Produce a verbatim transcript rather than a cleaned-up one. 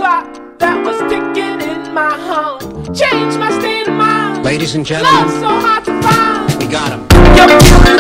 clock that was ticking in my home. Changed my state of mind. Ladies and gentlemen, Love so hard to find. we got him. You're